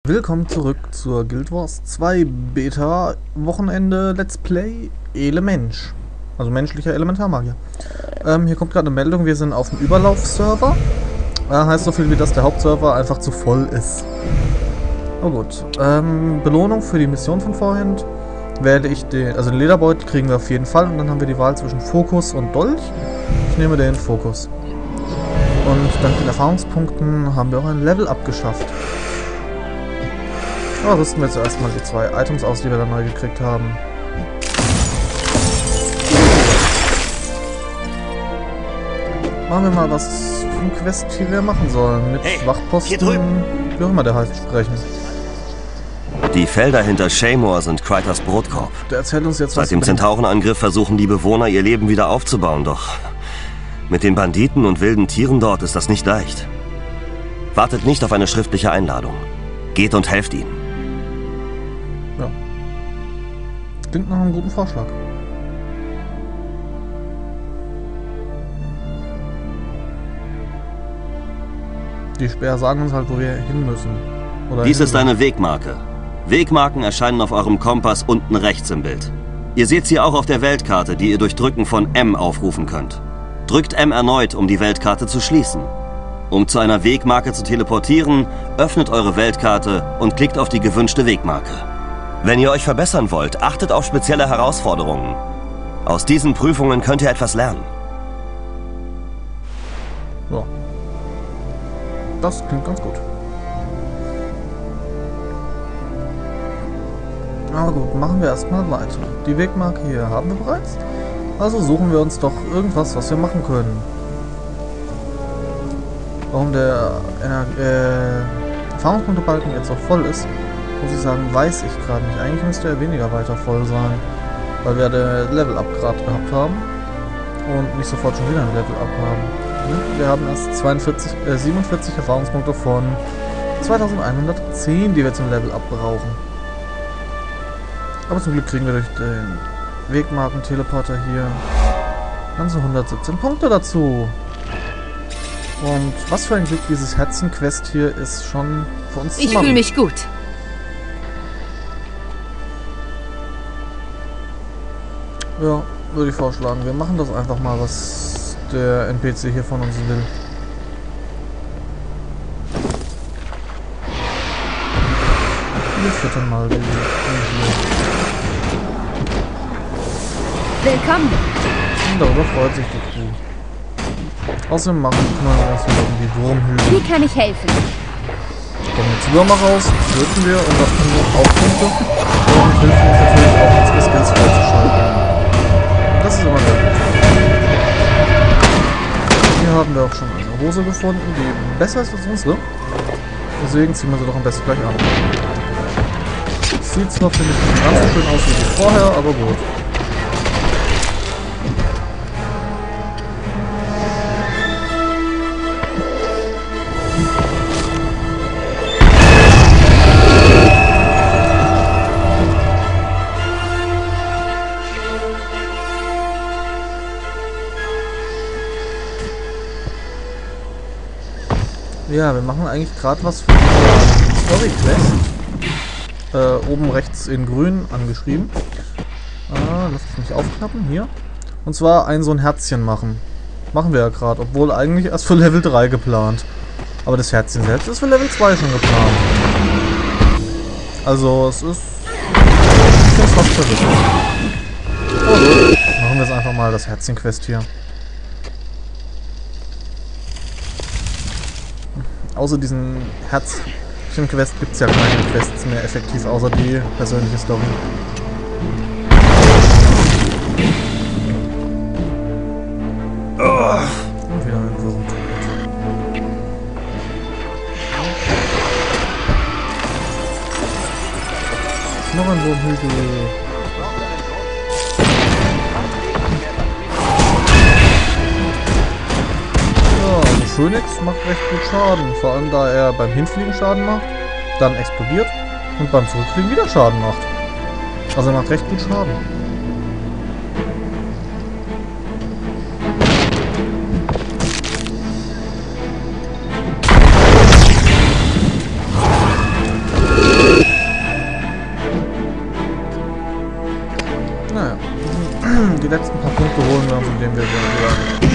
Willkommen zurück zur Guild Wars 2 Beta Wochenende Let's Play Elemensch. Also menschlicher Elementarmagier. Hier kommt gerade eine Meldung, wir sind auf dem Überlauf-Server. Heißt so viel wie, dass der Hauptserver einfach zu voll ist. Oh gut. Belohnung für die Mission von vorhin wähle ich den, also den Lederbeutel kriegen wir auf jeden Fall und dann haben wir die Wahl zwischen Fokus und Dolch. Ich nehme den Fokus. Und dank den Erfahrungspunkten haben wir auch ein Level abgeschafft. Aber rüsten wir zuerst mal die zwei Items aus, die wir da neu gekriegt haben. Machen wir mal was vom Quest, die wir machen sollen. Mit Wachposten, wie auch immer der heißt, sprechen. Die Felder hinter Shaymore sind Krytas Brotkorb. Der erzählt uns jetzt was. Seit dem Zentaurenangriff versuchen die Bewohner, ihr Leben wieder aufzubauen, doch mit den Banditen und wilden Tieren dort ist das nicht leicht. Wartet nicht auf eine schriftliche Einladung. Geht und helft ihnen. Ja. Klingt nach einem guten Vorschlag. Die Speer sagen uns halt, wo wir hin müssen. Oder Dies ist eine Wegmarke. Wegmarken erscheinen auf eurem Kompass unten rechts im Bild. Ihr seht sie auch auf der Weltkarte, die ihr durch Drücken von M aufrufen könnt. Drückt M erneut, um die Weltkarte zu schließen. Um zu einer Wegmarke zu teleportieren, öffnet eure Weltkarte und klickt auf die gewünschte Wegmarke. Wenn ihr euch verbessern wollt, achtet auf spezielle Herausforderungen. Aus diesen Prüfungen könnt ihr etwas lernen. Ja. Das klingt ganz gut. Aber gut, machen wir erstmal weiter. Die Wegmarke hier haben wir bereits. Also suchen wir uns doch irgendwas, was wir machen können. Warum der Erfahrungspunktebalken jetzt so voll ist, muss ich sagen, weiß ich gerade nicht. Eigentlich müsste er weniger weiter voll sein, weil wir den Level-Up gerade gehabt haben und nicht sofort schon wieder ein Level-Up haben. Wir haben erst 47 Erfahrungspunkte von 2110, die wir zum Level-Up brauchen. Aber zum Glück kriegen wir durch den Wegmarken-Teleporter hier ganze 117 Punkte dazu. Und was für ein Glück, dieses Herzen-Quest hier ist schon für uns zu machen. Ich fühle mich gut. Ja, würde ich vorschlagen. Wir machen das einfach mal, was der NPC hier von uns will. Wir füttern mal die hier. Willkommen. Und darüber freut sich die Kuh. Außerdem kümmern wir uns wieder um die Wurmhügel. Wie kann ich helfen? Kommen jetzt Würmer raus, töten wir und das können wir auch Punkte. Und hilft uns natürlich auch, unsere Skills freizuschalten. Das ist immer sehr gut. Hier haben wir auch schon eine Hose gefunden, die besser ist als unsere. Deswegen ziehen wir sie doch am besten gleich an. Sieht zwar, finde ich, nicht ganz so schön aus wie vorher, aber gut. Ja, wir machen eigentlich gerade was für die Story Quest. Oben rechts in grün angeschrieben. Lass es mich aufklappen, hier. Und zwar so ein Herzchen machen. Machen wir ja gerade, obwohl eigentlich erst für Level 3 geplant. Aber das Herzchen selbst ist für Level 2 schon geplant. Also es ist... Ich finde es fast verrückt. Oh, gut. Machen wir jetzt einfach mal das Herzchen-Quest hier. Außer diesen Herzchen-Quest gibt es ja keine Quests mehr effektiv, außer die persönliche Story. Und wieder ein Wurm. Noch ein Wurmhügel. Phoenix macht recht gut Schaden, vor allem da er beim Hinfliegen Schaden macht, dann explodiert und beim Zurückfliegen wieder Schaden macht. Also er macht recht gut Schaden. letzten paar Punkte holen wir uns, indem wir wieder...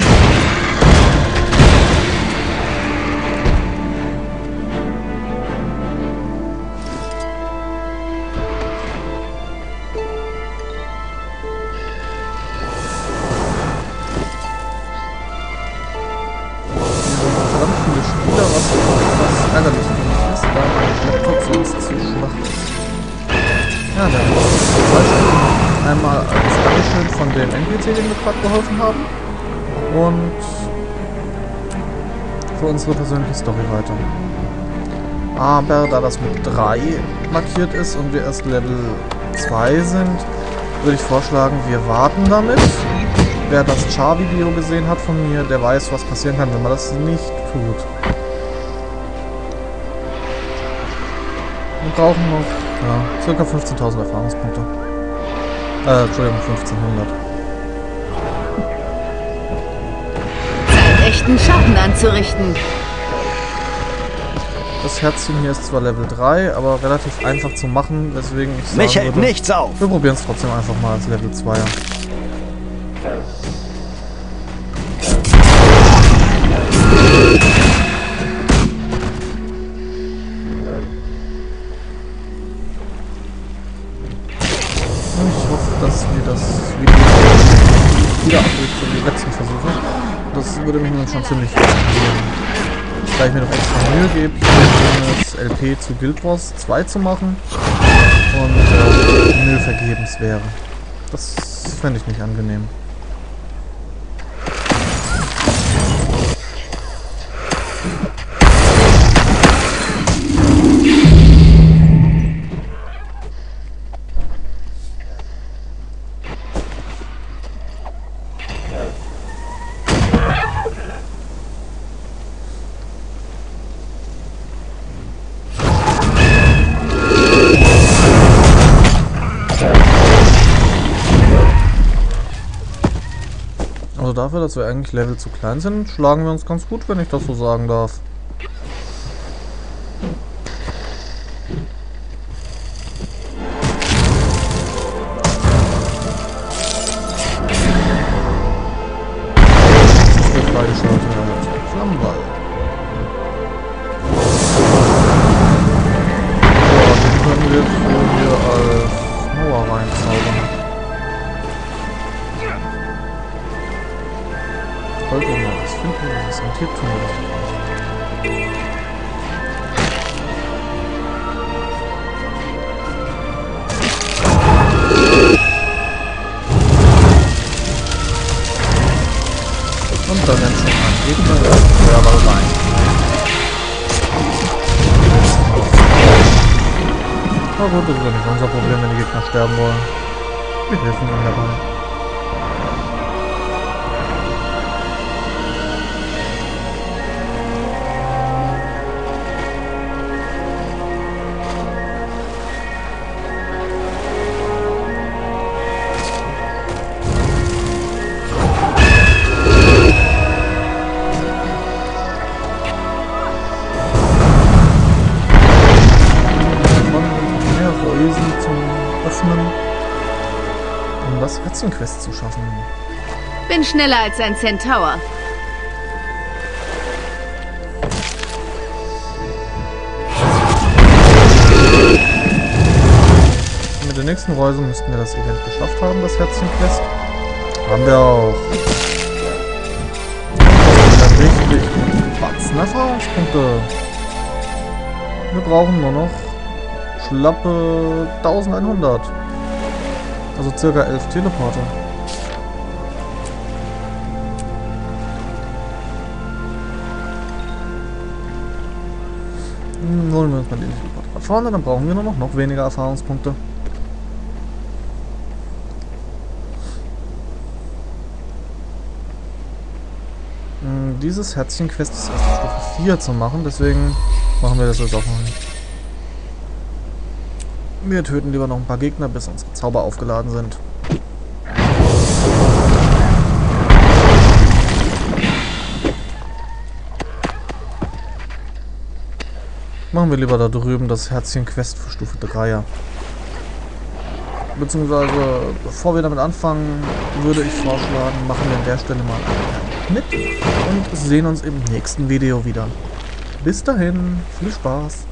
was ärgerlich für mich ist, da mein Laptop sonst zu schwach ist. Ja, dann zwei Stunden. Einmal als Dankeschön von dem NPC, dem wir gerade geholfen haben. Und für unsere persönliche Story weiter. Aber da das mit 3 markiert ist und wir erst Level 2 sind, würde ich vorschlagen, wir warten damit. Wer das Char-Video gesehen hat von mir, der weiß, was passieren kann, wenn man das nicht tut. Wir brauchen noch ca. 15.000 Erfahrungspunkte. Entschuldigung, 1500. Zeit, echten Schatten anzurichten. Das Herzchen hier ist zwar Level 3, aber relativ einfach zu machen, weswegen ich sagen Mich hält würde, nichts auf. wir probieren es trotzdem einfach mal als Level 2er. Ich hoffe, dass wir das Video wieder abbricht für die letzten Versuche. Das würde mich nun schon ziemlich interessieren. Da ich mir noch extra Mühe gebe, das LP zu Guild Wars 2 zu machen und die Mühe vergebens wäre. Das fände ich nicht angenehm. Also dafür, dass wir eigentlich Level zu klein sind, schlagen wir uns ganz gut, wenn ich das so sagen darf. Das wird freigeschaltet. Flammenball. Ja, den können wir jetzt hier als Mauer reinzaubern. Folge mal was finden, was es hier tun wird. Und da rennt schon ein Gegner in den Feuerball rein. Na gut, das ist ja nicht unser Problem, wenn die Gegner sterben wollen. Wir helfen ihnen dabei. Um das Herzchen-Quest zu schaffen. Bin schneller als ein Centaur. Mit den nächsten Reisen müssten wir das Event geschafft haben, das Herzchen-Quest. Haben wir auch. Das ist richtig Batzen Erfahrungspunkte. Wir brauchen nur noch schlappe 1100. Also circa 11 Teleporter. Holen wir uns mal den Teleporter vorne, dann brauchen wir nur noch weniger Erfahrungspunkte. Dieses Herzchen-Quest ist erst Stufe 4 zu machen, deswegen machen wir das jetzt auch noch nicht. Wir töten lieber noch ein paar Gegner, bis unsere Zauber aufgeladen sind. Machen wir lieber da drüben das Herzchen-Quest für Stufe 3er. beziehungsweise bevor wir damit anfangen, würde ich vorschlagen, machen wir an der Stelle mal einen Schnitt und sehen uns im nächsten Video wieder. Bis dahin, viel Spaß!